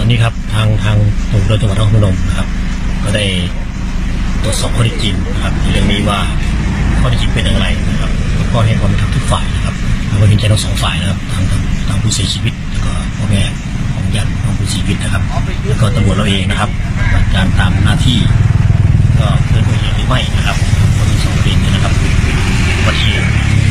นี้ครับทางตำรวจจังหวัดนครพนมนะครับก็ได้ตรวจสอบข้อเท็จจริงนะครับในเรื่องนี้ว่าข้อเท็จจริงเป็นอย่างไรนะครับก็ให้ความเป็นธรรมทุกฝ่ายนะครับแล้วก็เห็นใจทั้งสองฝ่ายนะครับทางผู้เสียชีวิตแล้วก็พ่อแม่ของญาติของผู้เสียชีวิตนะครับแล้วก็ตำรวจเราเองนะครับการตามหน้าที่ก็เกิดเหตุหรือไม่นะครับก็มีสองประเด็นนะครับอุบัติเหตุ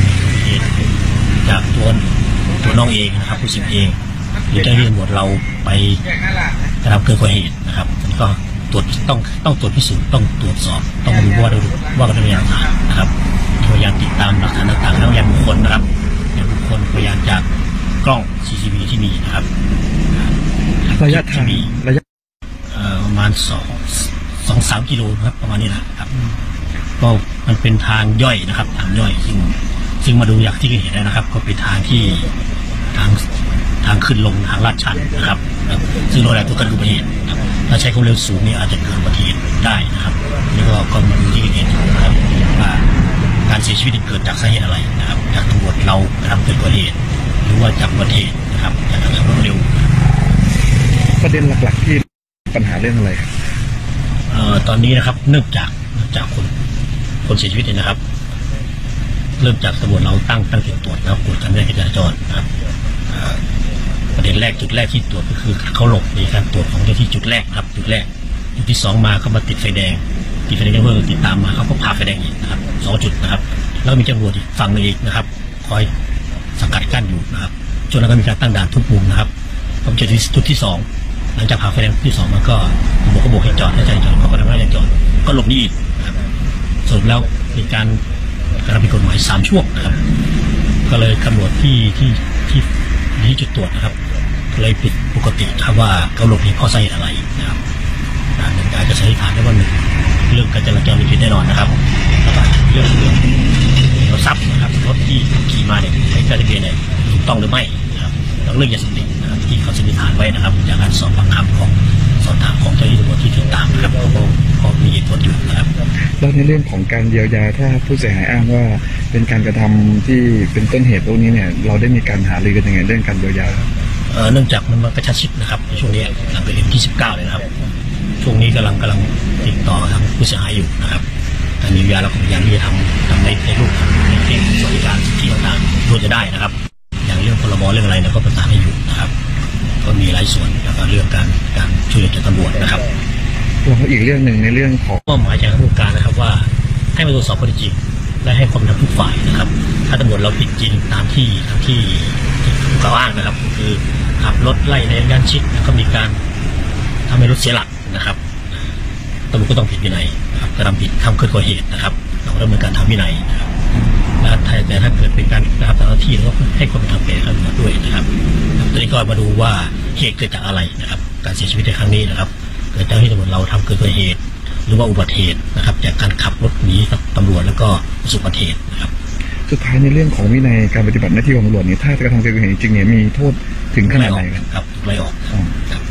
จากตัวน้องเองนะครับผู้เสียชีวิตเองหรือเจ้าหน้าที่ตำรวจเราไปกระทำเกินกว่าเหตุนะครับก็ตรวจต้องตรวจพิสูจน์ต้องตรวจสอบต้องดูว่าเป็นพยานหลักฐานนะครับพยานติดตามหลักฐานต่างๆทั้งพยานบุคคลนะครับพยานบุคคลพยานจากกล้อง CCTV ที่มีนะครับระยะทางประมาณ2-3 กิโลครับประมาณนี้นะครับก็มันเป็นทางย่อยนะครับทางย่อยซึ่งมาดูจากที่เกิดเหตุแล้วนะครับก็เป็นทางที่ทางขึ้นลงทางลาดชันนะครับซึ่งเราได้ตัวกันอุบัติเหตุถ้าใช้ความเร็วสูงนี่อาจจะเกิดอุบัติเหตุได้นะครับนี่ก็มาดูที่เกิดเหตุนะครับว่าการเสียชีวิตเกิดจากสาเหตุอะไรนะครับจากตำรวจเรากระทำเกินกว่าเหตุหรือว่าจากอุบัติเหตุนะครับจากการขับรถเร็วประเด็นหลักๆที่ปัญหาเรื่องอะไรครับตอนนี้นะครับเนื่องจากคนเสียชีวิตเนี่ยนะครับเริ่มจากตำรวจเราตั้งจุดตรวจนะครับตรวจการเดินจราจรนะครับประเด็นแรกจุดแรกที่ตรวจก็คือเขาหลบในการตรวจของเจ้าที่จุดแรกครับจุดแรกจุดที่2มาเขามาติดไฟแดงเพื่อติดตามมาเขาก็ผ่าไฟแดงอีกนะครับ2 จุดนะครับแล้วมีตำรวจอีกฝั่งนึงอีกนะครับคอยสกัดกั้นอยู่นะครับจนแล้วก็มีการตั้งด่านทุกมุมนะครับพอเจอจุดที่2หลังจากผ่าไฟแดงที่2มันก็โบกให้จอดให้จอดเขาก็ทำให้จอดก็หลบหนีอีกนะครับสรุปแล้วมีการกระทำผิดกฎหมาย3 ช่วงนะครับก็เลยตำรวจที่จุดตรวจนะครับเลยผิดปกติครับว่าเขาหลบหนีเพราะสาเหตุอะไรนะครับหนึ่งอาจจะสันนิษฐานได้ว่า1เรื่องการจราจรมีผิดแน่นอนนะครับแล้วก็เรื่องรถทรัพย์นะครับรถที่ขี่มาเนี่ยใช้ทะเบียนเนี่ยถูกต้องหรือไม่นะครับแล้วเรื่องยาเสพติดนะครับที่เขาสันนิษฐานไว้นะครับจากการสอบปากคำของสอบถามของเจ้าหน้าที่ตำรวจที่ติดตามนะครับเขามีเหตุผลอยู่นะครับแล้วในเรื่องของการเยียวยาถ้าผู้เสียหายอ้างว่าเป็นการกระทำที่เป็นต้นเหตุตรงนี้เนี่ยเราได้มีการหารือกันยังไงเรื่องการเยียวยาเนื่องจากมันกระชั้นชิดนะครับในช่วงนี้หลังเกิดเหตุที่19เลยนะครับช่วงนี้กำลังติดต่อทางผู้เสียหายอยู่นะครับการเยียวยาเราก็พยายามที่จะทำในรูปในเรื่องสวัสดิการที่ต่างๆรู้จะได้นะครับอย่างเรื่องพรบเรื่องอะไรเราก็ประสานให้อยู่นะครับก็มีหลายส่วนแล้วก็เรื่องการช่วยเหลือจากตำรวจนะครับแล้วอีกเรื่องหนึ่งในเรื่องของมอบหมายจากผู้การนะครับว่าให้มาตรวจสอบข้อเท็จจริงและให้ความเป็นธรรมทุกฝ่ายนะครับถ้าตำรวจเราผิดจริงตามที่กล่าวอ้างนะครับคือขับรถไล่ในย่านชิดแล้วก็มีการทำให้รถเสียหลักนะครับตำรวจก็ต้องผิดวินัยนะครับกระทำผิดทำเกินกว่าเหตุนะครับเราดำเนินการทางวินัยนะครับแต่ถ้าเกิดเป็นการกระทำตามหน้าที่เราก็ให้ความเป็นธรรมแก่ตำรวจด้วยนะครับตอนนี้ก็มาดูว่าเหตุเกิดจากอะไรนะครับการเสียชีวิตในครั้งนี้นะครับเกิดจากที่ตำรวจเราทำเกินกว่าเหตุหรือว่าอุบัติเหตุนะครับจากการขับรถหนีกับตำรวจแล้วก็ประสบอุบัติเหตุนะครับสุดท้ายในเรื่องของวินัยการปฏิบัติหน้าที่ของตำรวจนี่ถ้ากระทำเกินกว่าเหตุจริงเนี่ยมีโทษถึงขนาดไหนครับไล่ออกครับ